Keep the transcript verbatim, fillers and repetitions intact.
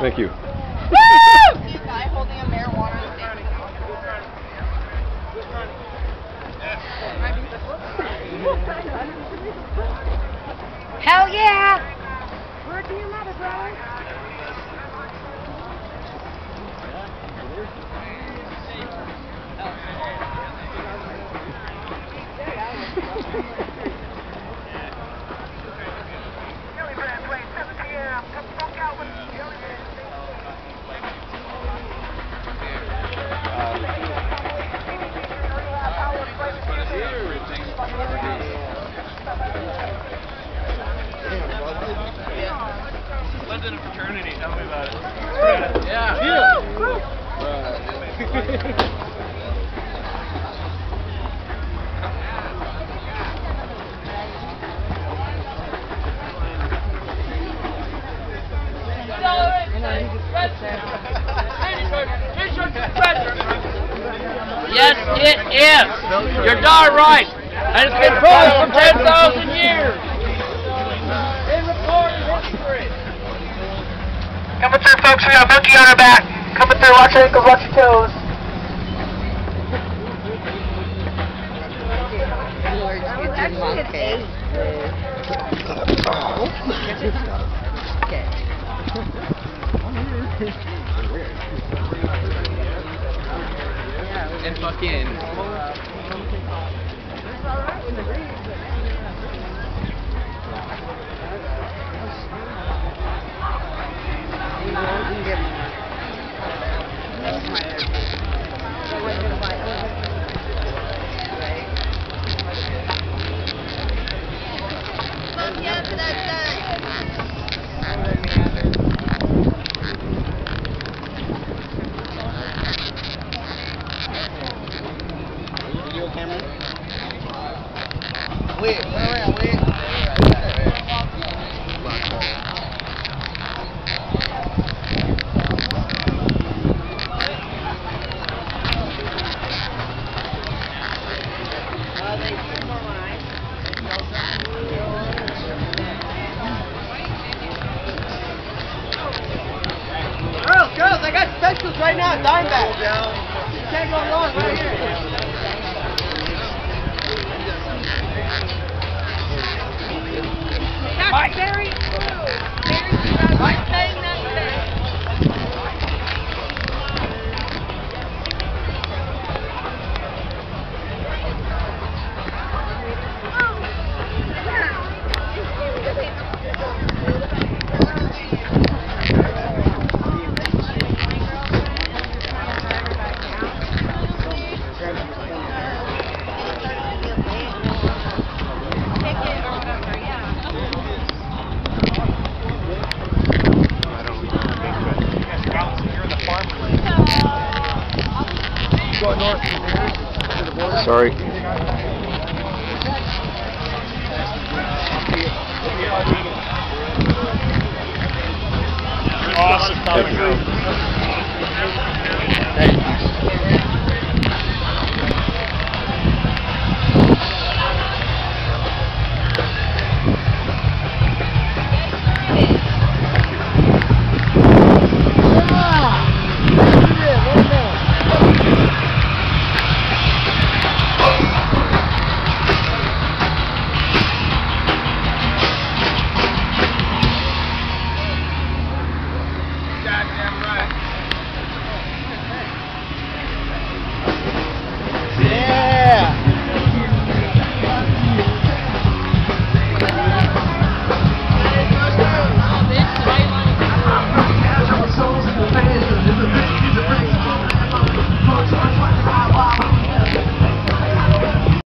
Thank you. Guy holding a marijuana stand. Hell yeah! Where do your mother, brother? Lived in a fraternity, tell me about it. Yeah. Yeah. Yes, it is. You're darn right. And it's been proven for ten thousand years. In recorded history. Coming through, folks. We got a monkey on our back. Coming through. Watch your ankles, watch your toes. And fucking. Wait, wait, wait, wait. Girls, girls, I got specials right now, dime bag. You can't go wrong right here. That's very true. Very true. I'm saying that today. Sorry. Awesome. Thank you.